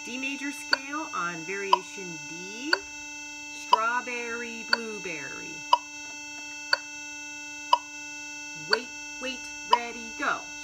D major scale on variation D, strawberry, blueberry. Wait, wait, ready, go.